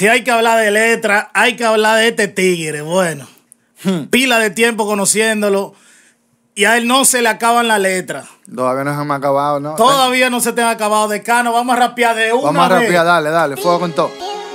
Si hay que hablar de letra, hay que hablar de este tigre. Bueno, pila de tiempo conociéndolo y a él no se le acaban las letras. Todavía no se me ha acabado, ¿no? Todavía no se te ha acabado. Decano, vamos a rapear de una vez. Vamos a rapear, dale, fuego con todo.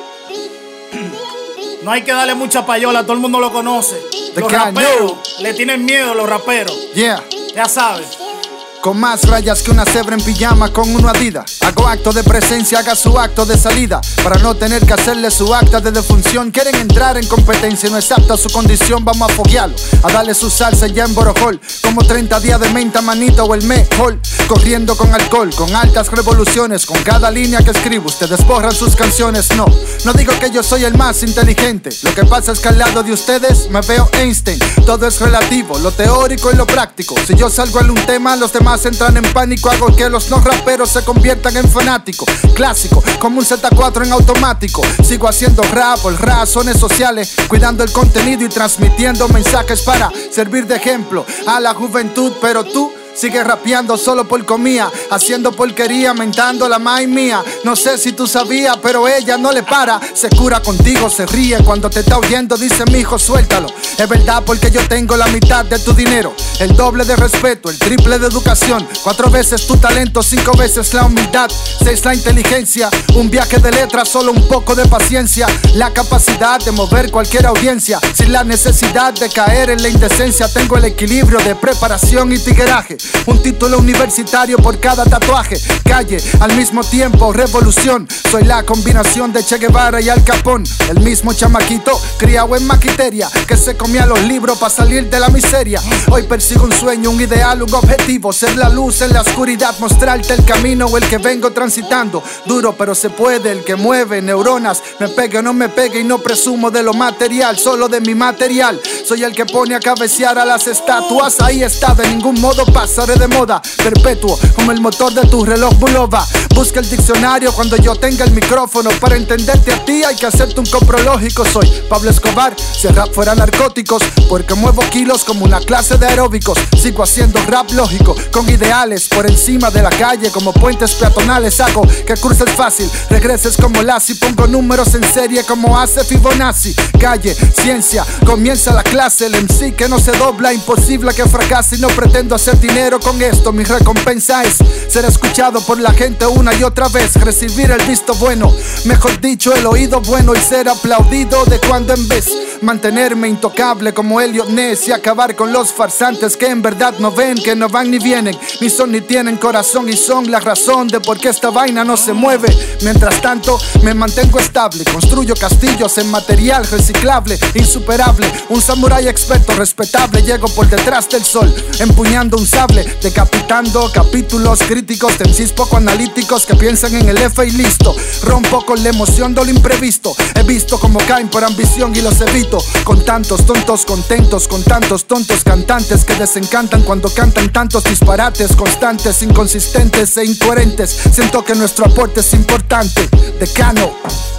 No hay que darle mucha payola, todo el mundo lo conoce. Los raperos le tienen miedo, los raperos. Yeah. Ya sabes. Con más rayas que una cebra en pijama con uno Adidas. Hago acto de presencia, haga su acto de salida. Para no tener que hacerle su acta de defunción. Quieren entrar en competencia y no es apta su condición. Vamos a foguearlo, a darle su salsa ya en Borojol. Como 30 días de menta, manito, o el mejor. Corriendo con alcohol, con altas revoluciones. Con cada línea que escribo, ustedes borran sus canciones. No digo que yo soy el más inteligente. Lo que pasa es que al lado de ustedes me veo Einstein. Todo es relativo, lo teórico y lo práctico. Si yo salgo en un tema, los demás entran en pánico. Hago que los no raperos se conviertan en fanáticos. Clásico, como un Z4 en automático. Sigo haciendo rap por razones sociales, cuidando el contenido y transmitiendo mensajes para servir de ejemplo a la juventud. Pero tú sigue rapeando solo por comida, haciendo porquería, mentando la mai mía. No sé si tú sabías, pero ella no le para. Se cura contigo, se ríe cuando te está oyendo. Dice, mijo, suéltalo. Es verdad porque yo tengo la mitad de tu dinero, el doble de respeto, el triple de educación, 4 veces tu talento, 5 veces la humildad, 6 la inteligencia, un viaje de letras, solo un poco de paciencia, la capacidad de mover cualquier audiencia, sin la necesidad de caer en la indecencia. Tengo el equilibrio de preparación y tigueraje, un título universitario por cada tatuaje, calle, al mismo tiempo, revolución. Soy la combinación de Che Guevara y Al Capón, el mismo chamaquito criado en maquiteria, que se comía los libros para salir de la miseria. Hoy persigo un sueño, un ideal, un objetivo, ser la luz en la oscuridad, mostrarte el camino o el que vengo transitando. Duro pero se puede, el que mueve neuronas, me pegue o no me pegue, y no presumo de lo material, solo de mi material. Soy el que pone a cabecear a las estatuas, ahí está, de ningún modo pasaré de moda, perpetuo como el motor de tu reloj Bulova. Busca el diccionario cuando yo tenga el micrófono, para entenderte a ti hay que hacerte un coprológico. Soy Pablo Escobar, si el rap fuera narcóticos, porque muevo kilos como una clase de aeróbicos. Sigo haciendo rap lógico, con ideales por encima de la calle, como puentes peatonales. Hago que curses fácil, regreses como Lassie. Pongo números en serie como hace Fibonacci. Calle, ciencia, comienza la clase. El MC que no se dobla, imposible que fracase. Y no pretendo hacer dinero con esto, mi recompensa es ser escuchado por la gente una y otra vez, recibir el visto bueno, mejor dicho el oído bueno, y ser aplaudido de cuando en vez. Mantenerme intocable como Elliot Ness y acabar con los farsantes que en verdad no ven, que no van ni vienen, ni son ni tienen corazón, y son la razón de por qué esta vaina no se mueve. Mientras tanto me mantengo estable, construyo castillos en material reciclable, insuperable, un samurái experto, respetable. Llego por detrás del sol, empuñando un sable, decapitando capítulos críticos de MCs poco analíticos que piensan en el F y listo. Rompo con la emoción de lo imprevisto, he visto como caen por ambición y los evito. Con tantos tontos contentos, con tantos tontos cantantes que desencantan cuando cantan tantos disparates constantes, inconsistentes e incoherentes. Siento que nuestro aporte es importante. Decano.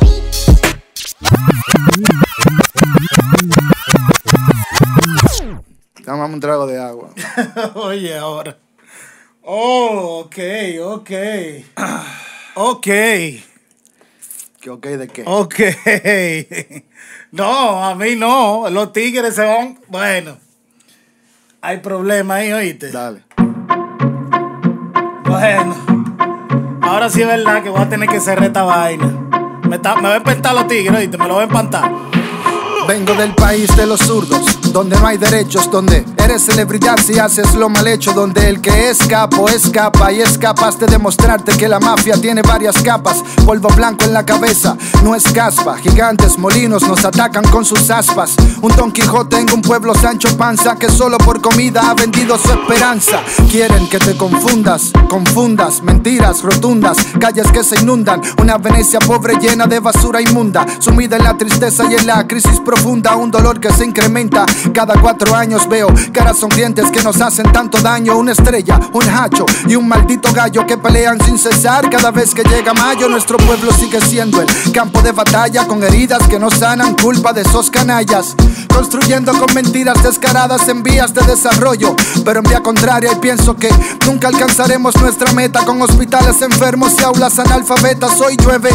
Dame un trago de agua. Oye, ahora. Oh, ok. Ok. ¿Qué ok de qué? Ok. No, a mí no. Los tigres se van. Bueno, hay problema ahí, ¿oíste? Dale. Bueno, ahora sí es verdad que voy a tener que cerrar esta vaina. Me va a empantar los tigres, ¿oíste? Me lo voy a empantar. Vengo del país de los zurdos, donde no hay derechos, donde eres celebridad si haces lo mal hecho, donde el que es capo escapa y es capaz de demostrarte que la mafia tiene varias capas. Polvo blanco en la cabeza, no es caspa, gigantes molinos nos atacan con sus aspas. Un Don Quijote en un pueblo Sancho Panza que solo por comida ha vendido su esperanza. Quieren que te confundas, mentiras rotundas, calles que se inundan, una Venecia pobre llena de basura inmunda, sumida en la tristeza y en la crisis profunda. Un dolor que se incrementa cada 4 años. Veo caras sonrientes que nos hacen tanto daño. Una estrella, un hacho y un maldito gallo que pelean sin cesar. Cada vez que llega mayo nuestro pueblo sigue siendo el campo de batalla, con heridas que no sanan, culpa de esos canallas, construyendo con mentiras descaradas en vías de desarrollo, pero en vía contraria. Y pienso que nunca alcanzaremos nuestra meta, con hospitales enfermos y aulas analfabetas. Hoy llueve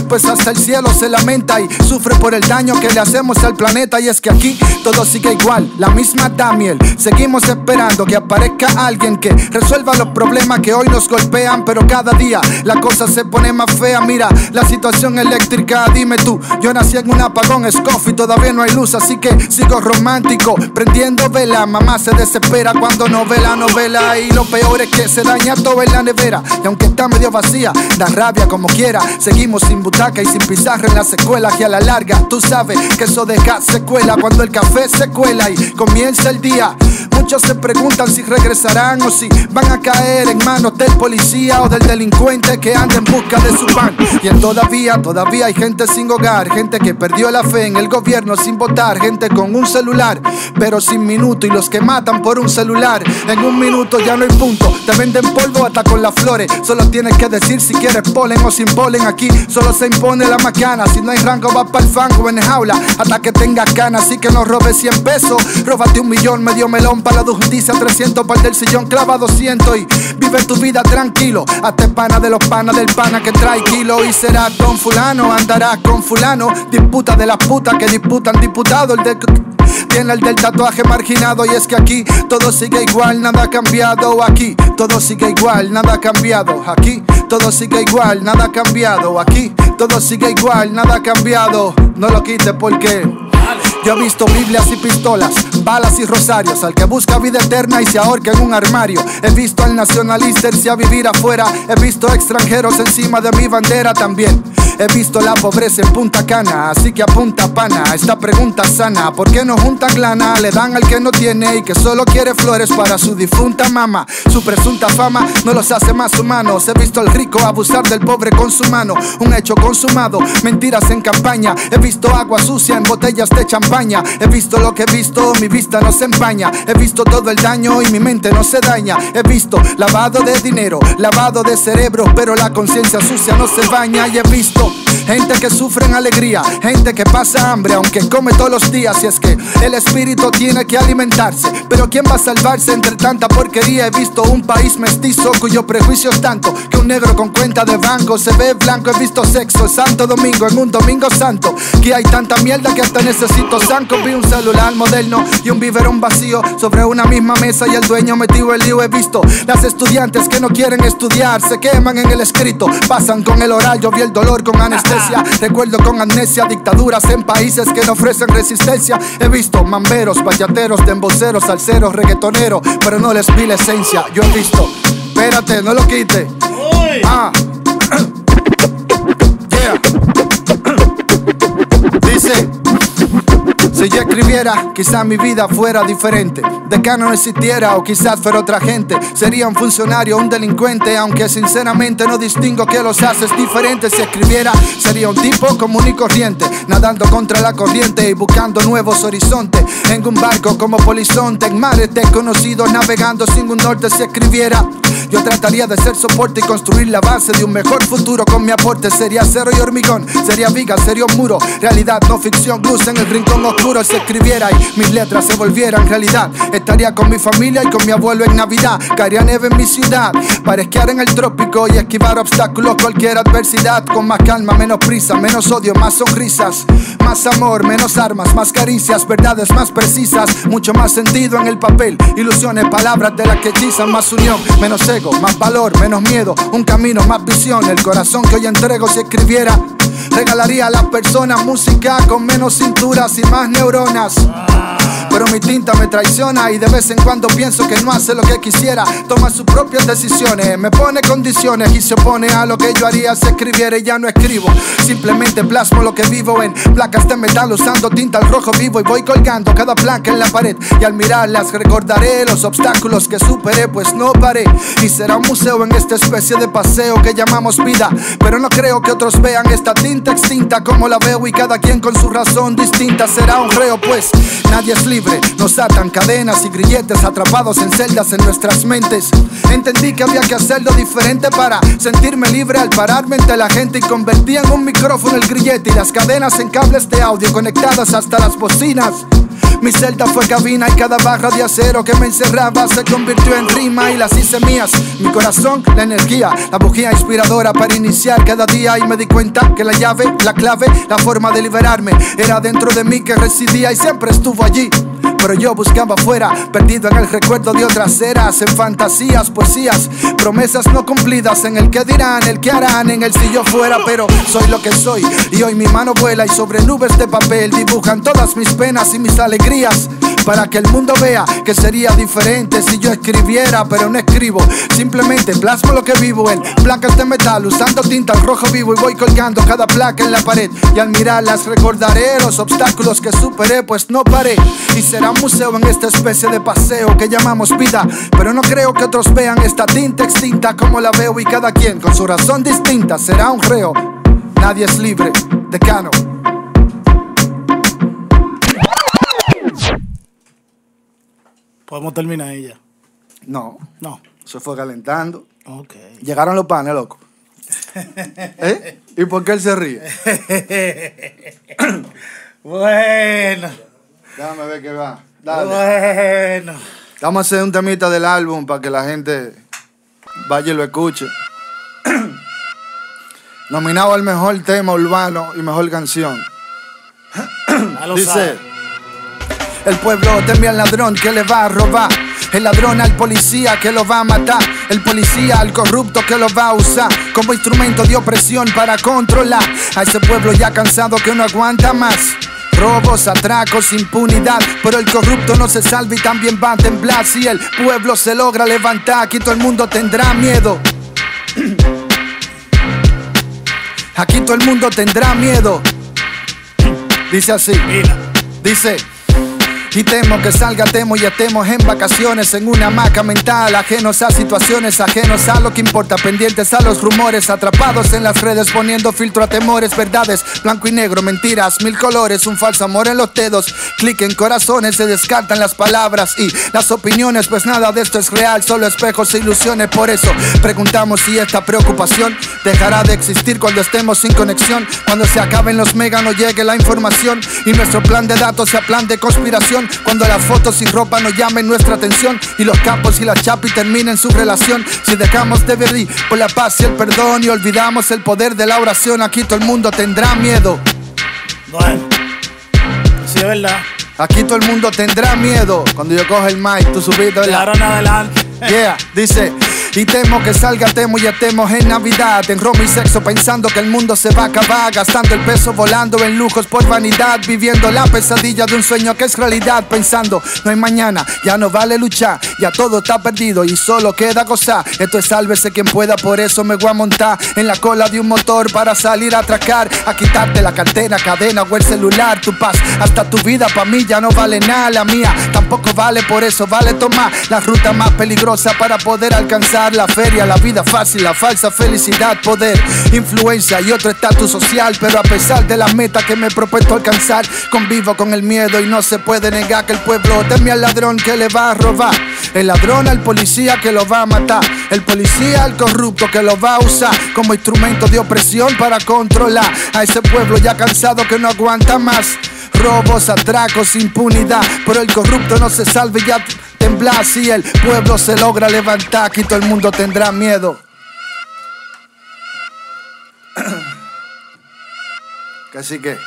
pues hasta el cielo se lamenta y sufre por el daño que le hacemos al planeta. Y es que aquí todo sigue igual, la misma Damiel. Seguimos esperando que aparezca alguien que resuelva los problemas que hoy nos golpean, pero cada día la cosa se pone más fea. Mira la situación eléctrica, dime tú, yo nací en un apagón, Scoff, y todavía no hay luz, así que sigo romántico prendiendo vela. Mamá se desespera cuando no ve la novela, y lo peor es que se daña todo en la nevera, y aunque está medio vacía, da rabia como quiera. Seguimos sin butaca y sin pizarra en las escuelas, y a la larga tú sabes que eso deja secuela cuando el café se cuela y comienza el día. Muchos se preguntan si regresarán o si van a caer en manos del policía o del delincuente que anda en busca de su pan. Y todavía hay gente sin hogar, gente que perdió la fe en el gobierno sin votar, gente con un celular pero sin minuto, y los que matan por un celular en un minuto ya no hay punto. Te venden polvo hasta con las flores, solo tienes que decir si quieres polen o sin polen. Aquí solo se impone la macana, si no hay rango va para el fango en jaula hasta que tengas ganas. Así que no robes 100 pesos, róbate 1 millón, medio melón para la justicia, 300 para el del sillón, clava 200 y vive tu vida tranquilo. Hazte pana de los panas del pana que trae kilo, y serás don fulano, andarás con fulano, disputa de las putas que disputan diputado. Tiene el del tatuaje marginado, y es que aquí todo sigue igual, nada ha cambiado. Aquí todo sigue igual, nada ha cambiado. Aquí todo sigue igual, nada ha cambiado. Aquí todo sigue igual, nada ha cambiado. No lo quites porque yo he visto Biblias y pistolas, balas y rosarios, al que busca vida eterna y se ahorca en un armario. He visto al nacionalista irse a vivir afuera, he visto extranjeros encima de mi bandera también. He visto la pobreza en Punta Cana, así que apunta pana, esta pregunta sana: ¿por qué no juntan lana? Le dan al que no tiene y que solo quiere flores para su difunta mama. Su presunta fama no los hace más humanos. He visto al rico abusar del pobre con su mano, un hecho consumado, mentiras en campaña. He visto agua sucia en botellas de champaña. He visto lo que he visto, mi vista no se empaña. He visto todo el daño y mi mente no se daña. He visto lavado de dinero, lavado de cerebro, pero la conciencia sucia no se baña. Y he visto gente que sufre en alegría, gente que pasa hambre aunque come todos los días. Y es que el espíritu tiene que alimentarse, pero ¿quién va a salvarse entre tanta porquería? He visto un país mestizo cuyo prejuicio es tanto que un negro con cuenta de banco se ve blanco. He visto sexo en Santo Domingo en un domingo santo, que hay tanta mierda que hasta necesito zanco. Vi un celular moderno y un biberón vacío sobre una misma mesa y el dueño metido en lío. He visto las estudiantes que no quieren estudiar, se queman en el escrito, pasan con el oral. Yo vi el dolor con anestesia, recuerdo con amnesia dictaduras en países que no ofrecen resistencia. He visto mamberos, bachateros, demboceros, salseros, reggaetoneros, pero no les vi la esencia. Yo he visto, espérate, no lo quite. Yeah. Dice: si yo escribiera, quizás mi vida fuera diferente. Decano no existiera o quizás fuera otra gente. Sería un funcionario, un delincuente, aunque sinceramente no distingo qué los haces diferentes. Si escribiera, sería un tipo común y corriente, nadando contra la corriente y buscando nuevos horizontes. En un barco como polizonte, en mares desconocidos, navegando sin un norte. Si escribiera, yo trataría de ser soporte y construir la base de un mejor futuro con mi aporte. Sería acero y hormigón, sería viga, sería un muro, realidad, no ficción, luz en el rincón oscuro. Si escribiera y mis letras se volvieran realidad, estaría con mi familia y con mi abuelo en Navidad. Caería nieve en mi ciudad para esquiar en el trópico y esquivar obstáculos, cualquier adversidad. Con más calma, menos prisa, menos odio, más sonrisas, más amor, menos armas, más caricias, verdades más precisas, mucho más sentido en el papel, ilusiones, palabras de las que hechizan. Más unión, menos ego, más valor, menos miedo, un camino, más visión. El corazón que hoy entrego, si escribiera, regalaría a las personas música con menos cinturas y más neuronas. Pero mi tinta me traiciona y de vez en cuando pienso que no hace lo que quisiera. Toma sus propias decisiones, me pone condiciones y se opone a lo que yo haría si escribiera. Y ya no escribo, simplemente plasmo lo que vivo en placas de metal usando tinta al rojo vivo. Y voy colgando cada placa en la pared y al mirarlas recordaré los obstáculos que superé, pues no paré. Y será un museo en esta especie de paseo que llamamos vida, pero no creo que otros vean esta tinta extinta como la veo, y cada quien con su razón distinta. Será un reo, pues nadie es libre, nos atan cadenas y grilletes atrapados en celdas en nuestras mentes. Entendí que había que hacerlo diferente para sentirme libre al pararme entre la gente, y convertí en un micrófono el grillete y las cadenas en cables de audio conectadas hasta las bocinas. Mi celda fue cabina y cada barra de acero que me encerraba se convirtió en rima y las hice mías. Mi corazón, la energía, la bujía inspiradora para iniciar cada día. Y me di cuenta que la llave, la clave, la forma de liberarme era dentro de mí que residía y siempre estuvo allí. Pero yo buscaba afuera, perdido en el recuerdo de otras eras, en fantasías, poesías, promesas no cumplidas, en el que dirán, el que harán, en el si yo fuera. Pero soy lo que soy y hoy mi mano vuela y sobre nubes de papel dibujan todas mis penas y mis alegrías, para que el mundo vea que sería diferente si yo escribiera, pero no escribo, simplemente plasmo lo que vivo en placas de metal, usando tinta al rojo vivo y voy colgando cada placa en la pared. Y al mirarlas recordaré los obstáculos que superé, pues no paré. Y será un museo en esta especie de paseo que llamamos vida, pero no creo que otros vean esta tinta extinta como la veo, y cada quien con su razón distinta será un reo. Nadie es libre, Decano. ¿Podemos terminar ahí ya? No, No. se fue calentando. Ok. Llegaron los panes, loco. ¿Y por qué él se ríe? Bueno. Déjame ver qué va. Dale. Bueno. Vamos a hacer un temita del álbum para que la gente vaya y lo escuche. Nominado al mejor tema urbano y mejor canción. Dice: el pueblo teme al ladrón que le va a robar, el ladrón al policía que lo va a matar, el policía al corrupto que lo va a usar como instrumento de opresión para controlar a ese pueblo ya cansado que no aguanta más. Robos, atracos, impunidad, pero el corrupto no se salva y también va a temblar. Si el pueblo se logra levantar, aquí todo el mundo tendrá miedo. Aquí todo el mundo tendrá miedo. Dice así, dice: y temo que salga, temo y estemos en vacaciones en una hamaca mental, ajenos a situaciones, ajenos a lo que importa, pendientes a los rumores, atrapados en las redes, poniendo filtro a temores, verdades, blanco y negro, mentiras, mil colores, un falso amor en los dedos, clic en corazones, se descartan las palabras y las opiniones, pues nada de esto es real, solo espejos e ilusiones. Por eso preguntamos si esta preocupación dejará de existir cuando estemos sin conexión, cuando se acaben los megas, no llegue la información y nuestro plan de datos sea plan de conspiración, cuando las fotos sin ropa no llamen nuestra atención y los capos y las chapis terminen su relación. Si dejamos de vivir por la paz y el perdón y olvidamos el poder de la oración, aquí todo el mundo tendrá miedo. Bueno, sí es verdad. Aquí todo el mundo tendrá miedo. Cuando yo coge el mic, tú subiste, ¿verdad? Claro, en adelante. Yeah, dice: y temo que salga, temo y estemos en Navidad, en romo y sexo, pensando que el mundo se va a acabar, gastando el peso, volando en lujos por vanidad, viviendo la pesadilla de un sueño que es realidad, pensando no hay mañana, ya no vale luchar, ya todo está perdido y solo queda gozar. Esto es sálvese quien pueda, por eso me voy a montar en la cola de un motor para salir a atracar, a quitarte la cartera, cadena o el celular. Tu paz, hasta tu vida pa' mí ya no vale nada, la mía tampoco vale, por eso vale tomar la ruta más peligrosa para poder alcanzar la feria, la vida fácil, la falsa felicidad, poder, influencia y otro estatus social. Pero a pesar de las metas que me he propuesto alcanzar, convivo con el miedo y no se puede negar que el pueblo teme al ladrón que le va a robar, el ladrón al policía que lo va a matar, el policía al corrupto que lo va a usar como instrumento de opresión para controlar a ese pueblo ya cansado que no aguanta más. Robos, atracos, impunidad, pero el corrupto no se salve ya temblar. Si el pueblo se logra levantar, aquí todo el mundo tendrá miedo. Así que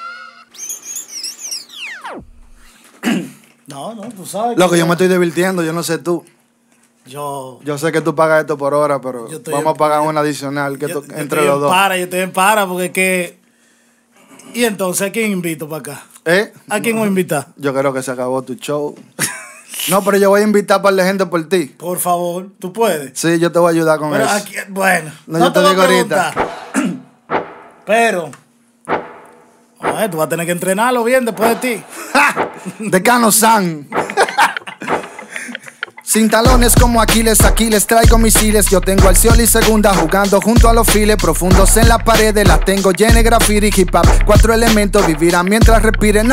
No, tú sabes. loco, yo me estoy divirtiendo, yo no sé tú. Yo Yo sé que tú pagas esto por hora, pero vamos a pagar una adicional que entre los dos. Yo estoy en para, porque es que... ¿Y entonces a quién invito para acá? ¿A quién voy a invitar? Yo creo que se acabó tu show. No, pero yo voy a invitar para la gente por ti. Por favor, ¿tú puedes? Sí, yo te voy a ayudar con eso. Aquí, bueno, no yo te digo ahorita. Pero, tú vas a tener que entrenarlo bien después de ti. Decano San. Sin talones como Aquiles, aquí les traigo misiles. Yo tengo al Scioli segunda jugando junto a los files profundos en las paredes. Las tengo llenas de graffiti, hip hop, 4 elementos, vivirán mientras respiren. No,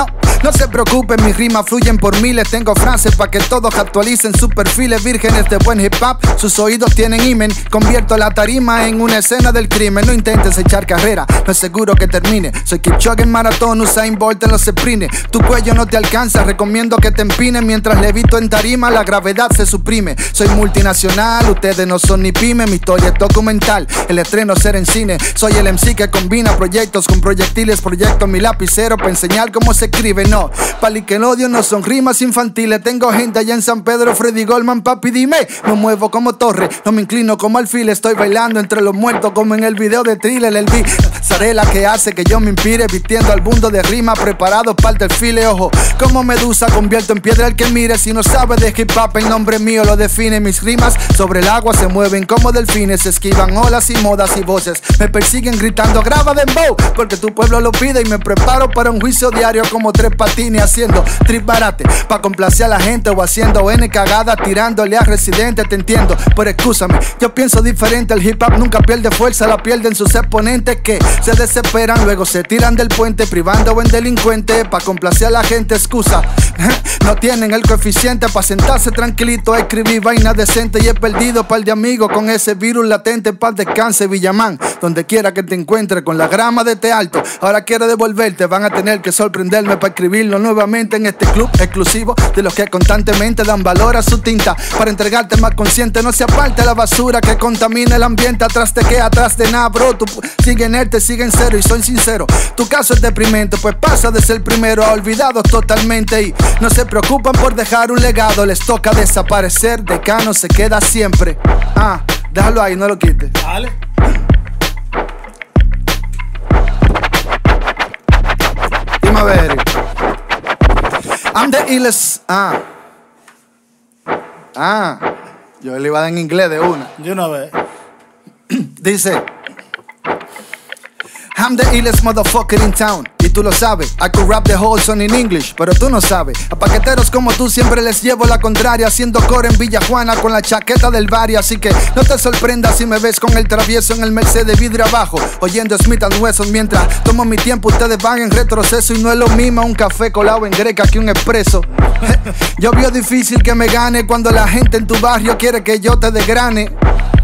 No se preocupen, mis rimas fluyen por miles. Tengo frases para que todos actualicen sus perfiles. Vírgenes de buen hip hop, sus oídos tienen imen. Convierto la tarima en una escena del crimen. No intentes echar carrera, no es seguro que termine. Soy Kipchoge en maratón, Usain Bolt en los sprints. Tu cuello no te alcanza, recomiendo que te empines. Mientras levito en tarima, la gravedad se suprime. Soy multinacional, ustedes no son ni pyme. Mi historia es documental, el estreno será en cine. Soy el MC que combina proyectos con proyectiles. Proyecto mi lapicero para enseñar cómo se escribe. No, pali que el odio no son rimas infantiles. Tengo gente allá en San Pedro, Freddy Goldman, papi dime. Me muevo como torre, no me inclino como alfil. Estoy bailando entre los muertos como en el video de Thriller. El beat, Zarela que hace que yo me inspire. Vistiendo al mundo de rima, preparados para el desfile. Ojo, como Medusa convierto en piedra el que mire. Si no sabe de hip hop, el nombre mío lo define. Mis rimas sobre el agua se mueven como delfines. Esquivan olas y modas y voces. Me persiguen gritando graba dembow, porque tu pueblo lo pide. Y me preparo para un juicio diario como tres patines. Haciendo trip barate pa' complacer a la gente. O haciendo N cagada tirándole a residentes. Te entiendo, pero excúsame, yo pienso diferente. El hip hop nunca pierde fuerza, la pierden sus exponentes que se desesperan, luego se tiran del puente, privando a buen delincuente pa' complacer a la gente. Excusa, no tienen el coeficiente pa' sentarse tranquilito a escribir vaina decente. Y he perdido par de amigos con ese virus latente. Paz descanse Villamán, donde quiera que te encuentres con la grama de este alto. Ahora quiero devolverte, van a tener que sorprenderme para escribirlo nuevamente en este club exclusivo de los que constantemente dan valor a su tinta. Para entregarte más consciente, no se aparte la basura que contamina el ambiente. Atrás de que atrás de nada, bro. Tú sigue en él, te sigue en cero y soy sincero. Tu caso es deprimente, pues pasa de ser primero a olvidados totalmente. Y no se preocupan por dejar un legado, les toca desaparecer. Decano se queda siempre. Déjalo ahí, no lo quites. Dale. Dime a ver. I'm the illest. Yo le iba a dar en inglés de una. De una vez. Dice, I'm the illest motherfucker in town. Y tú lo sabes, I could rap the whole song in English, pero tú no sabes. A paqueteros como tú siempre les llevo la contraria, haciendo core en Villa Juana con la chaqueta del Bari. Así que no te sorprendas si me ves con el travieso en el Mercedes vidrio abajo, oyendo Smith & Wesson mientras tomo mi tiempo. Ustedes van en retroceso y no es lo mismo un café colado en greca que un expreso. Yo veo difícil que me gane cuando la gente en tu barrio quiere que yo te desgrane.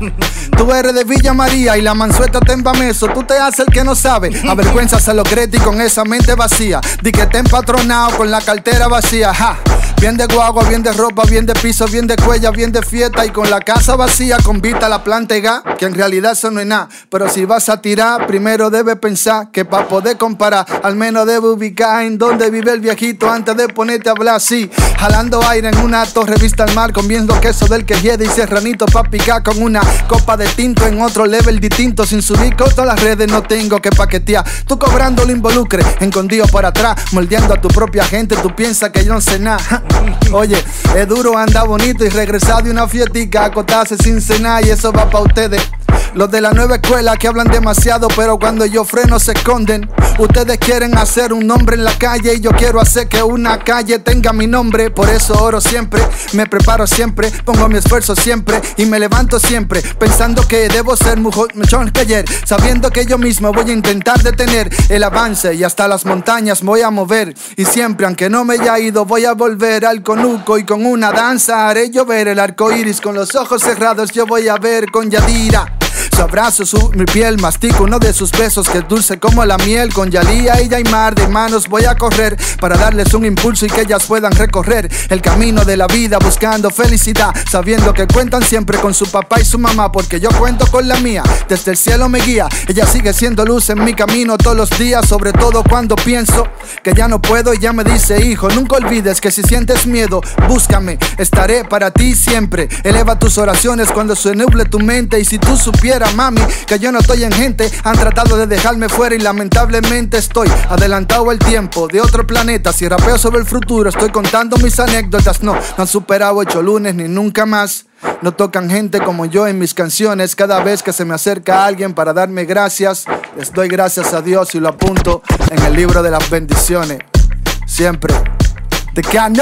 Tú eres de Villa María y la mansueta te embameso. Tú te haces el que no sabe, avergüenzas a los gretis con esa mente vacía. Di que te empatronado con la cartera vacía. Bien de guagua, bien de ropa, bien de piso, bien de cuella, bien de fiesta. Y con la casa vacía, con vista la planta y gas, que en realidad eso no es nada. Pero si vas a tirar, primero debes pensar que para poder comparar, al menos debes ubicar en dónde vive el viejito antes de ponerte a hablar así. Jalando aire en una torre vista al mar, comiendo queso del que hiede y serranito pa' picar con una copa de tinto en otro level distinto. Sin subir con todas las redes no tengo que paquetear. Tú cobrando lo involucre, escondido por atrás, moldeando a tu propia gente. Tú piensas que yo no sé nada. Oye, es duro andar bonito y regresar de una fiestica, acotarse sin cenar, y eso va pa' ustedes. Los de la nueva escuela que hablan demasiado, pero cuando yo freno se esconden. Ustedes quieren hacer un nombre en la calle y yo quiero hacer que una calle tenga mi nombre. Por eso oro siempre, me preparo siempre, pongo mi esfuerzo siempre y me levanto siempre pensando que debo ser mejor que ayer, sabiendo que yo mismo voy a intentar detener el avance y hasta las montañas me voy a mover. Y siempre, aunque no me haya ido, voy a volver al conuco y con una danza haré llover el arco iris. Con los ojos cerrados yo voy a ver con Yadira. Su abrazo, mi piel, mastico uno de sus besos que es dulce como la miel. Con Yalía y Yaimar de manos voy a correr para darles un impulso y que ellas puedan recorrer el camino de la vida buscando felicidad, sabiendo que cuentan siempre con su papá y su mamá, porque yo cuento con la mía, desde el cielo me guía. Ella sigue siendo luz en mi camino todos los días, sobre todo cuando pienso que ya no puedo. Ella me dice, hijo, nunca olvides que si sientes miedo, búscame, estaré para ti siempre. Eleva tus oraciones cuando se nuble tu mente. Y si tú supieras, mami, que yo no estoy en gente, han tratado de dejarme fuera y lamentablemente estoy adelantado al tiempo de otro planeta. Si rapeo sobre el futuro, estoy contando mis anécdotas. No han superado 8 lunes ni nunca más. No tocan gente como yo en mis canciones. Cada vez que se me acerca alguien para darme gracias, les doy gracias a Dios y lo apunto en el libro de las bendiciones. Siempre. The Cano.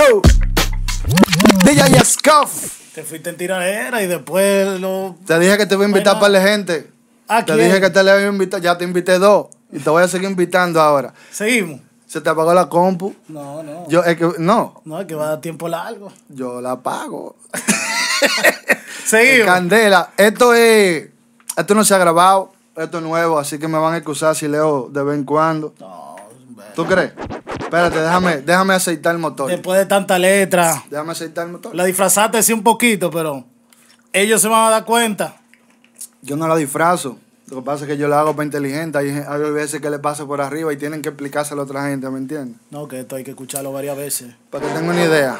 DJ Scuff. Te fuiste en tiradera y después lo... Te dije que te voy a invitar para la gente. ¿A Te quién? dije que te le voy a invitar. Ya te invité 2 y te voy a seguir invitando ahora. Seguimos. ¿Se te apagó la compu? No. No, Es que va a dar tiempo largo. yo la apago. Seguimos. Candela, esto no se ha grabado, esto es nuevo, así que me van a excusar si leo de vez en cuando. No, ¿Tú crees? Espérate, déjame aceitar el motor. después de tanta letra, Déjame aceitar el motor. la disfrazaste sí un poquito, pero ellos se van a dar cuenta. Yo no la disfrazo. Lo que pasa es que yo la hago para inteligente. Hay veces que le pasa por arriba y tienen que explicárselo a otra gente, ¿me entiendes? No, que esto hay que escucharlo varias veces. Para que tengan una idea.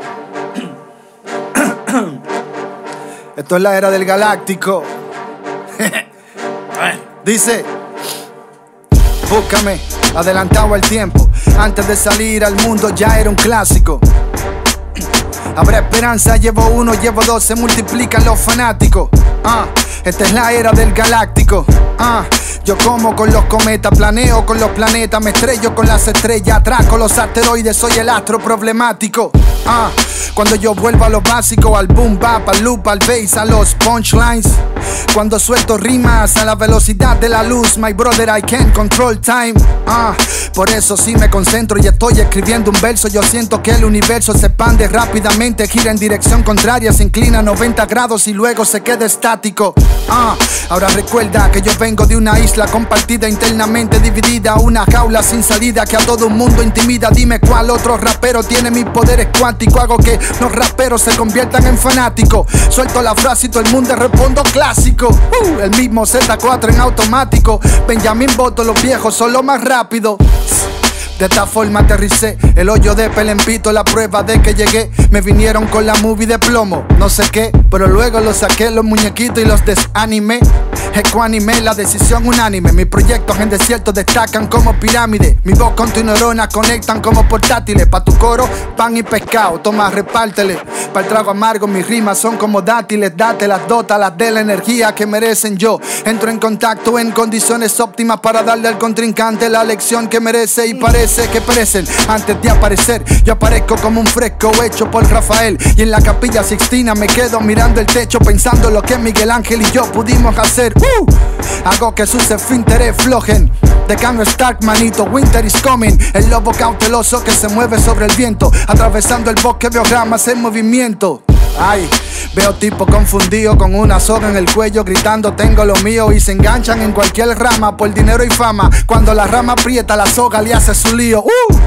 Esto es la era del galáctico. Dice, búscame, adelantado el tiempo. Antes de salir al mundo ya era un clásico. Habrá esperanza, llevo uno, llevo dos, se multiplican los fanáticos. Esta es la era del galáctico. Yo como con los cometas, planeo con los planetas, me estrello con las estrellas, atraco los asteroides, soy el astro problemático. Cuando yo vuelvo a lo básico, al boom bap, al loop, al bass, a los punchlines. Cuando suelto rimas a la velocidad de la luz, my brother, I can't control time. Por eso sí me concentro y estoy escribiendo un verso. Yo siento que el universo se expande rápidamente, gira en dirección contraria, se inclina a 90 grados y luego se queda estático. Ahora recuerda que yo vengo de una isla compartida internamente dividida, una jaula sin salida que a todo un mundo intimida. Dime cuál otro rapero tiene mis poderes cuánticos, hago que los raperos se conviertan en fanáticos. Suelto la frase y todo el mundo respondo clásico. El mismo Z4 en automático. Benjamin Button, los viejos son lo más rápido. De esta forma aterricé el hoyo de Pelempito, la prueba de que llegué. Me vinieron con la movie de plomo, no sé qué, pero luego los saqué los muñequitos y los desanimé. Ecuanimé, la decisión unánime. Mis proyectos en desierto destacan como pirámide. Mi voz con tu neurona conectan como portátiles. Pa' tu coro, pan y pescado, toma, repártele. Pa' el trago amargo, mis rimas son como dátiles. Date las dotas de la energía que merecen. Yo entro en contacto en condiciones óptimas para darle al contrincante la lección que merece. Y parece que perecen antes de aparecer. Yo aparezco como un fresco hecho por Rafael. Y en la Capilla Sixtina me quedo mirando el techo, pensando lo que Miguel Ángel y yo pudimos hacer. Hago que sus esfínteres flojen. Decano Stark, manito, winter is coming. El lobo cauteloso que se mueve sobre el viento. Atravesando el bosque veo ramas en movimiento. Veo tipo confundido con una soga en el cuello gritando tengo lo mío, y se enganchan en cualquier rama por dinero y fama. Cuando la rama aprieta la soga le hace su lío.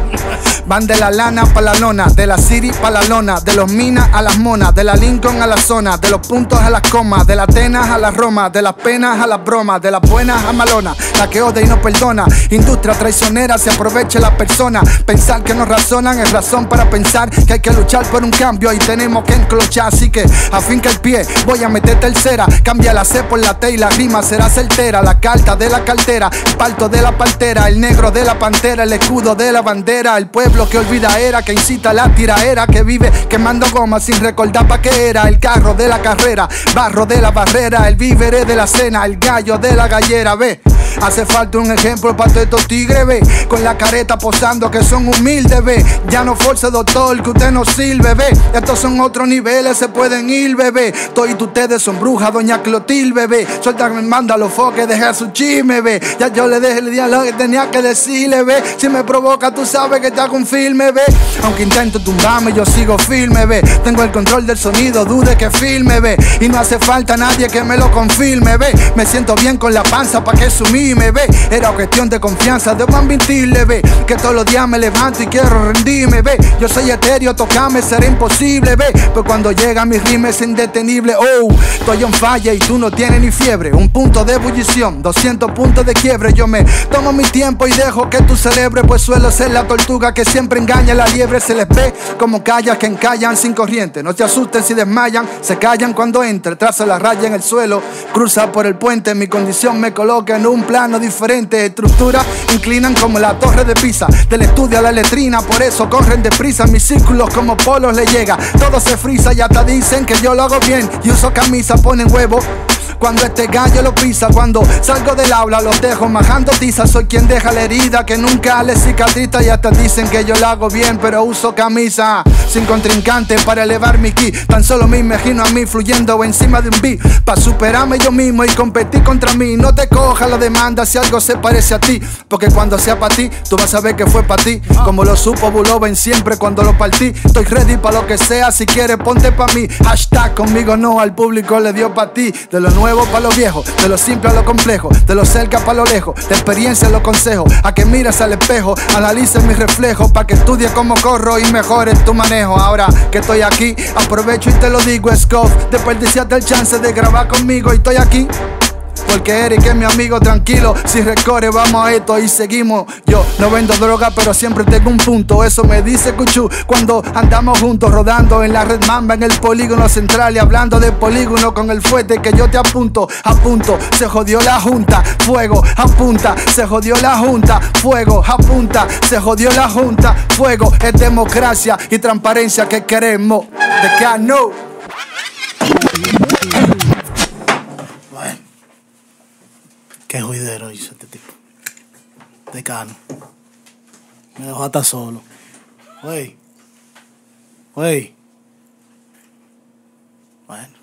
Van de la lana pa' la lona, de la city pa' la lona, de los minas a las monas, de la Lincoln a la zona, de los puntos a las comas, de la Atenas a la Roma, de las penas a las bromas, de las buenas a malonas, la que odia y no perdona. Industria traicionera, se aprovecha la persona. Pensar que no razonan es razón para pensar que hay que luchar por un cambio y tenemos que enclochar. Así que afinca el pie, voy a meter tercera. Cambia la C por la T y la rima será certera. La carta de la cartera, parto de la partera, el negro de la pantera, el escudo de la bandera. El pueblo que olvida era, que incita a la tiraera, que vive quemando goma sin recordar pa' qué era. El carro de la carrera, barro de la barrera, el víveres de la cena, el gallo de la gallera. Ve, hace falta un ejemplo para todos estos tigres, ve, con la careta posando que son humildes, ve. Ya no force doctor que usted no sirve, ve. Estos son otros niveles, se pueden ir, bebé. Todos ustedes son brujas, doña Clotilde, bebé. Suéltame, manda los foques, deja su chisme, ve. Ya yo le dejé el diálogo que tenía que decirle, ve. Si me provoca, tú sabes que te hago un filme, ve. Aunque intento tumbarme, yo sigo firme, ve. Tengo el control del sonido, dude que filme, ve. Y no hace falta nadie que me lo confirme, ve. Me siento bien con la panza pa' que sumime, ve. Era cuestión de confianza, debo admitirle, ve. Que todos los días me levanto y quiero rendirme, ve. Yo soy etéreo, tocarme será imposible, ve. Pero cuando llega mi rima es indetenible, estoy on fire y tú no tienes ni fiebre. Un punto de ebullición, 200 puntos de quiebre. Yo me tomo mi tiempo y dejo que tú celebres, pues suelo ser la tortuga que siempre engaña a la liebre. Se les ve como callas que encallan sin corriente. No te asustes si desmayan, se callan cuando entre. Trazo la raya en el suelo, cruza por el puente. Mi condición me coloca en un plano diferente. Estructuras inclinan como la torre de Pisa, del estudio a la letrina, por eso corren deprisa. Mis círculos como polos le llega, todo se frisa y hasta dicen que yo lo hago bien. Y uso camisa, ponen huevo cuando este gallo lo pisa. Cuando salgo del aula los dejo majando tiza. Soy quien deja la herida que nunca le cicatriza. Y hasta dicen que yo la hago bien, pero uso camisa. Sin contrincante para elevar mi ki. Tan solo me imagino a mí fluyendo encima de un beat, pa' superarme yo mismo y competir contra mí. No te cojas la demanda si algo se parece a ti, porque cuando sea pa' ti, tú vas a ver que fue pa' ti. Como lo supo Buloven siempre cuando lo partí. Estoy ready pa' lo que sea, si quieres ponte pa' mí. Hashtag conmigo no, al público le dio pa' ti. De lo nuevo pa' lo viejo, de lo simple a lo complejo, de lo cerca pa' lo lejos, de experiencia los consejos. A que miras al espejo, analices mi reflejo, pa' que estudies cómo corro y mejores tu manejo. Ahora que estoy aquí, aprovecho y te lo digo, Scoff. Desperdiciaste el chance de grabar conmigo y estoy aquí porque Eric es mi amigo, tranquilo. Si recorre, vamos a esto y seguimos. Yo no vendo droga, pero siempre tengo un punto. Eso me dice Cuchu cuando andamos juntos, rodando en la red Mamba, en el polígono central. Y hablando de polígono con el fuerte que yo te apunto. Apunto, se jodió la junta, fuego, apunta. Se jodió la junta, fuego, apunta. Se jodió la junta, fuego. Es democracia y transparencia que queremos. De Cano. Bueno, qué juidero hizo este tipo. Decano. Me dejó hasta solo. Wey. Bueno.